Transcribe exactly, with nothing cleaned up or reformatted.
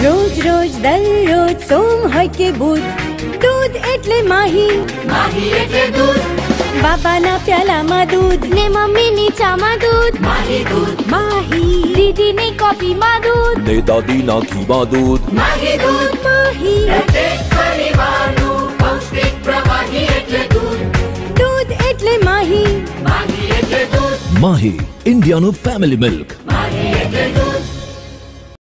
રોજ રોજ દરરોજ સોમ હોય કે બુધ, દૂધ એટલે માહી, માહી એટલે દૂધ. બાબાના પ્યાલામાં દૂધ ને મમ્મીની ચામાં દૂધ, માહી દૂધ. માહી દીદીની કોફીમાં દૂધ ને દાદીના ઘીમાં દૂધ. માહી દૂધ. માહી પ્રત્યેક પરિવારનું પૌષ્ટિક પ્રવાહી એટલે દૂધ. દૂધ એટલે માહી, માહી એટલે દૂધ. માહી, ઇન્ડિયાનું ફેમિલી મિલ્ક.